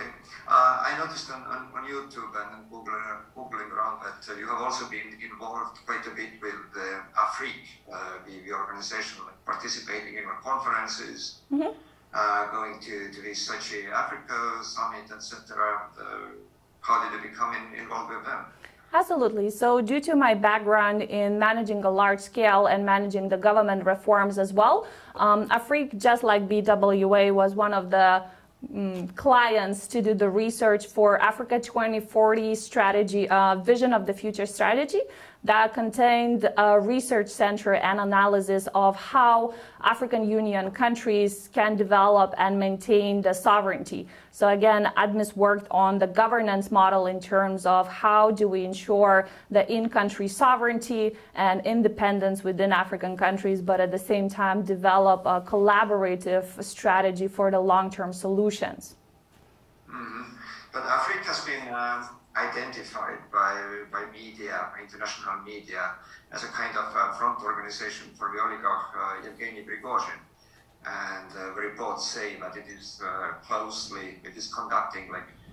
Okay. I noticed on YouTube and Googling around that you have also been involved quite a bit with Afrique, the organization, like participating in conferences, going to the Sochi Africa Summit, etc. How did you become involved with them? Absolutely. So due to my background in managing a large scale and managing the government reforms as well, Afrique, just like BWA, was one of the clients to do the research for Africa 2040 strategy, vision of the future strategy that contained a research center and analysis of how African Union countries can develop and maintain the sovereignty. So again, ADMIS worked on the governance model in terms of how do we ensure the in-country sovereignty and independence within African countries, but at the same time develop a collaborative strategy for the long-term solutions. But Afrique has been identified by media, international media, as a kind of front organization for the oligarch Yevgeny Prigozhin. And reports say that it is conducting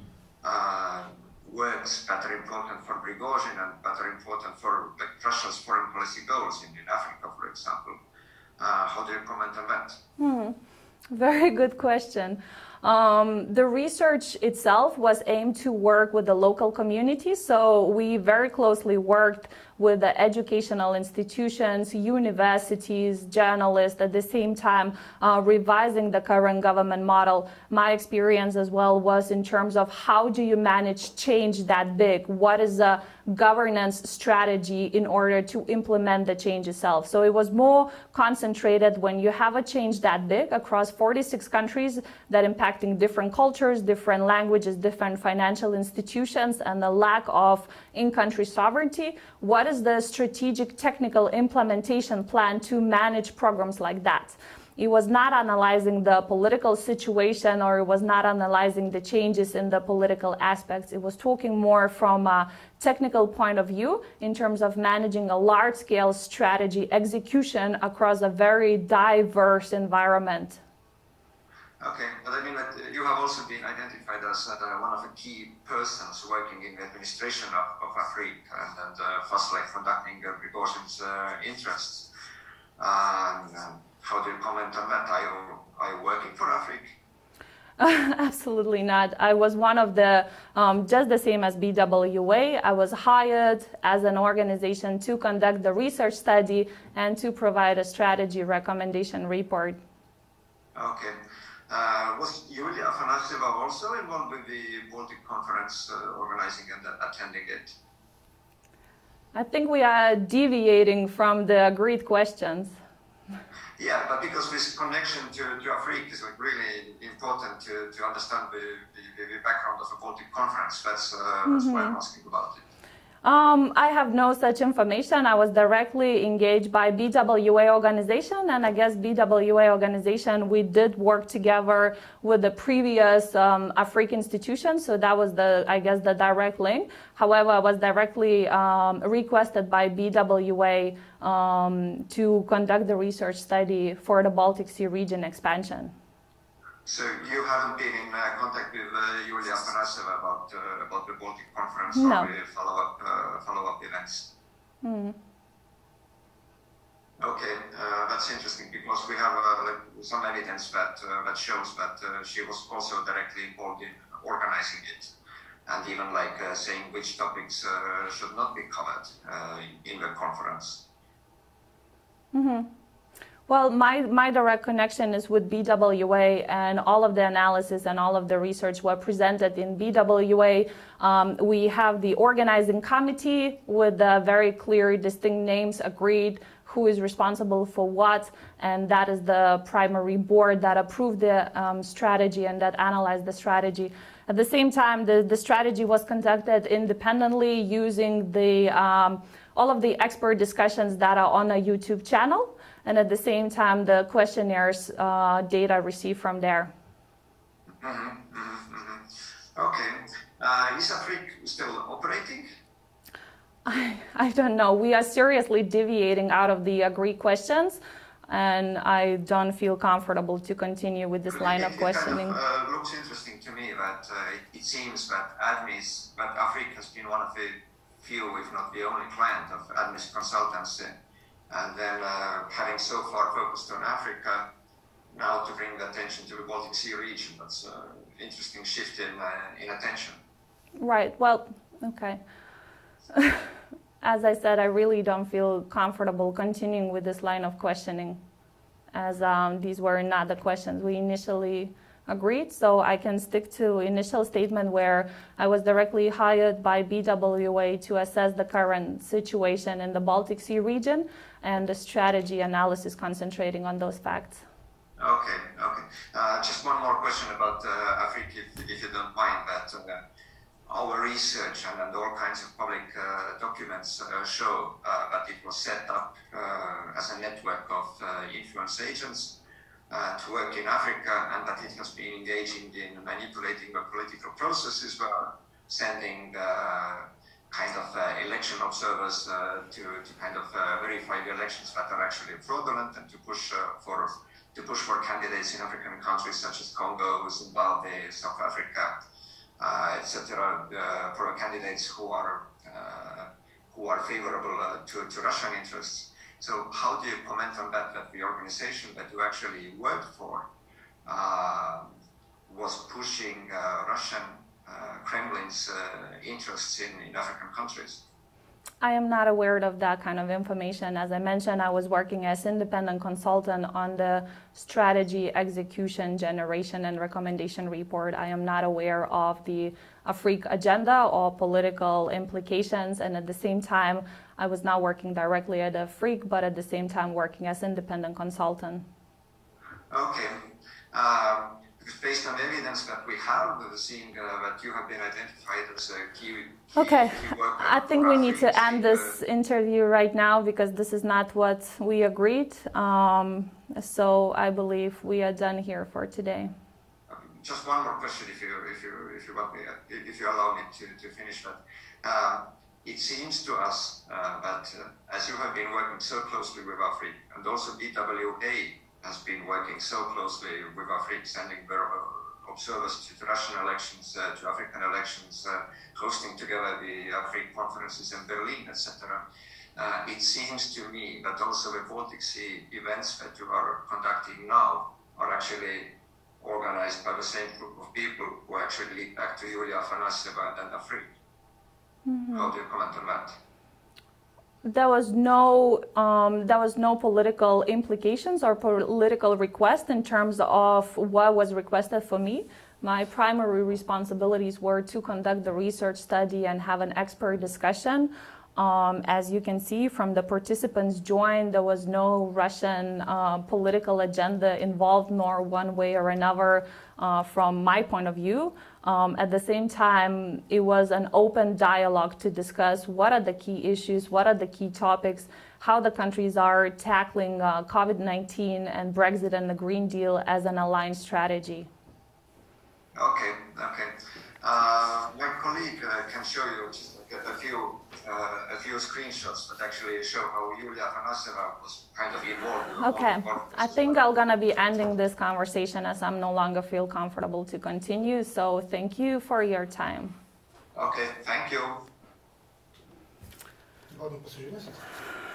works that are important for Prigozhin and that are important for Russia's foreign policy goals in Africa, for example. How do you comment on that? Very good question. The research itself was aimed to work with the local community, so we very closely worked with the educational institutions, universities, journalists, at the same time revising the current government model. My experience as well was in terms of how do you manage change that big? What is the governance strategy in order to implement the change itself? So it was more concentrated when you have a change that big across 46 countries that impacting different cultures, different languages, different financial institutions, and the lack of in-country sovereignty. What is the strategic technical implementation plan to manage programs like that? It was not analyzing the political situation, or it was not analyzing the changes in the political aspects. It was talking more from a technical point of view in terms of managing a large-scale strategy execution across a very diverse environment. Okay, but I mean that you have also been identified as one of the key persons working in the administration of Afrique and first conducting Prigozhin's interests. How do you comment on that? Are you working for Afrique? Absolutely not. I was one of the, just the same as BWA, I was hired as an organization to conduct the research study and to provide a strategy recommendation report. Okay. Was Yulia Afanasieva also involved with the Baltic Conference, organizing and attending it? I think we are deviating from the agreed questions. Yeah, but because this connection to Afrique is really important to understand the background of the Baltic Conference. That's why I'm asking about it. I have no such information. I was directly engaged by BWA organization, and I guess BWA organization, we did work together with the previous Afrique institution, so that was the direct link. However, I was directly requested by BWA to conduct the research study for the Baltic Sea region expansion. So you haven't been in contact with Yulia Afanasieva about the Baltic Conference no. or the follow-up events? Okay, that's interesting because we have some evidence that shows that she was also directly involved in organizing it, and even saying which topics should not be covered in the conference. Well, my direct connection is with BWA, and all of the analysis and all of the research were presented in BWA. We have the organizing committee with very clear, distinct names agreed who is responsible for what, and that is the primary board that approved the strategy and that analyzed the strategy. At the same time, the strategy was conducted independently using the all of the expert discussions that are on a YouTube channel. And at the same time, the questionnaires data received from there. Okay. Is Afrique still operating? I don't know. We are seriously deviating out of the agreed questions, and I don't feel comfortable to continue with this line of questioning. It kind of looks interesting to me that it seems that Afrique has been one of the few, if not the only client of ADMIS consultancy. And then having so far focused on Africa, now to bring the attention to the Baltic Sea region, that's an interesting shift in attention. Right, well, okay. As I said, I really don't feel comfortable continuing with this line of questioning, as these were not the questions we initially agreed. So I can stick to initial statement where I was directly hired by BWA to assess the current situation in the Baltic Sea region and the strategy analysis concentrating on those facts. Okay. Just one more question about Afrique, if you don't mind, that our research and all kinds of public documents show that it was set up as a network of influence agents to work in Africa, and that it has been engaging in manipulating the political processes, sending kind of election observers to kind of verify the elections that are actually fraudulent, and to push for candidates in African countries such as Congo, Zimbabwe, South Africa, etc., for candidates who are favorable to Russian interests. So how do you comment on that the organization that you actually worked for was pushing Russian Kremlin's interests in African countries? I am not aware of that kind of information. As I mentioned, I was working as independent consultant on the strategy, execution, generation, and recommendation report. I am not aware of the Afrique agenda or political implications, and at the same time, I was not working directly at Afrique, but at the same time working as independent consultant. Okay. Because based on evidence that we have, seeing that you have been identified as a key okay, I think we need to end this interview right now because this is not what we agreed. So I believe we are done here for today. Just one more question, if you want me, if you allow me to finish that. It seems to us that as you have been working so closely with Afrique, and also BWA has been working so closely with Afrique, sending their observers to Russian elections, to African elections, hosting together the Afrique conferences in Berlin, etc. It seems to me that also the Baltic Sea events that you are conducting now are actually organized by the same group of people who actually lead back to Yulia Afanasieva and Afrique. Mm-hmm. How do you comment on that? There was no political implications or political request in terms of what was requested for me. My primary responsibilities were to conduct the research study and have an expert discussion. As you can see from the participants joined, there was no Russian political agenda involved, nor one way or another from my point of view. At the same time, it was an open dialogue to discuss what are the key issues, what are the key topics, how the countries are tackling COVID-19 and Brexit and the Green Deal as an aligned strategy. Okay. My colleague can show you just a few screenshots that actually show how Yulia Afanasieva was kind of involved. Okay, I think I'm gonna be ending this conversation as I'm no longer feel comfortable to continue. So thank you for your time. Okay, thank you.